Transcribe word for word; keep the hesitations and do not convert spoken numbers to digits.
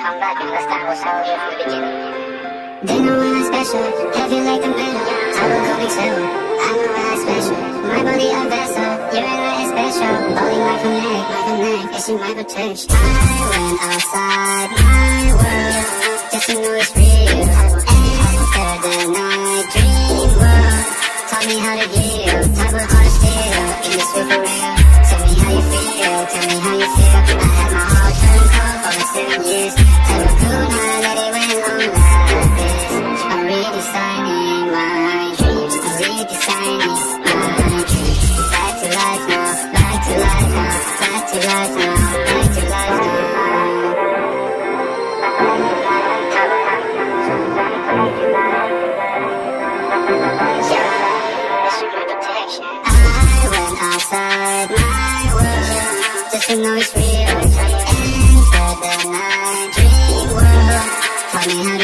come back and let's start, we'll show you from the beginning. They know I'm special, heavy like the metal. I will go big soon, I know I'm special. My body a vessel, you and I are special. Bowling like a neck, like a neck, it's in my potential. I went outside my world, just to know it's real. Enter the night, dream world. Taught me how to heal, type of heart of steel. In this way for real, tell me how you feel, tell me how you feel. I had my heart turned cold for like seven years. Tell me cool, now that it went on like this. I'm redesigning my dreams, I'm redesigning my dreams. Back to life now, back to life now, back to life now, back to life now. I went outside my world, just to know it's real. Enter the night, dream world. Taught me how